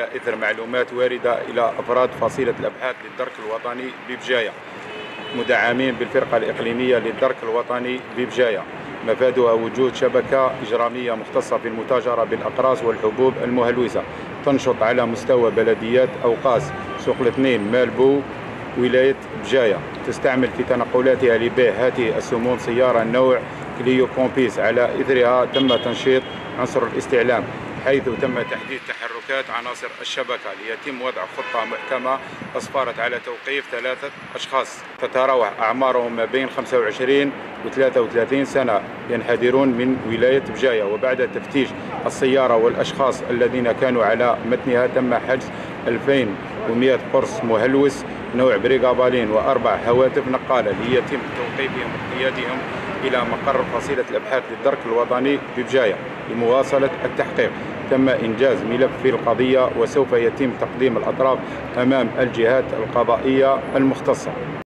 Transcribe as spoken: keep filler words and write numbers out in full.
إثر معلومات واردة إلى أفراد فصيلة الأبحاث للدرك الوطني ببجاية مدعمين بالفرقة الإقليمية للدرك الوطني ببجاية. مفادها وجود شبكة إجرامية مختصة في المتاجرة بالأقراص والحبوب المهلوسة تنشط على مستوى بلديات أوقاس، سوق الاثنين، مالبو، ولاية بجاية. تستعمل في تنقلاتها لبيع هذه السموم سيارة نوع كليو كومبيس. على إثرها تم تنشيط عنصر الاستعلام، حيث تم تحديد تحركات عناصر الشبكة ليتم وضع خطة محكمة أسفرت على توقيف ثلاثة أشخاص تتراوح أعمارهم ما بين خمسة وعشرين و ثلاثة وثلاثين سنة ينحدرون من ولاية بجاية. وبعد تفتيش السيارة والأشخاص الذين كانوا على متنها تم حجز ألفين ومئة قرص مهلوس نوع بريغابالين وأربع هواتف نقالة ليتم توقيفهم واقتيادهم إلى مقر فصيلة الأبحاث للدرك الوطني ببجاية لمواصلة التحقيق. تم إنجاز ملف في القضية وسوف يتم تقديم الأطراف أمام الجهات القضائية المختصة.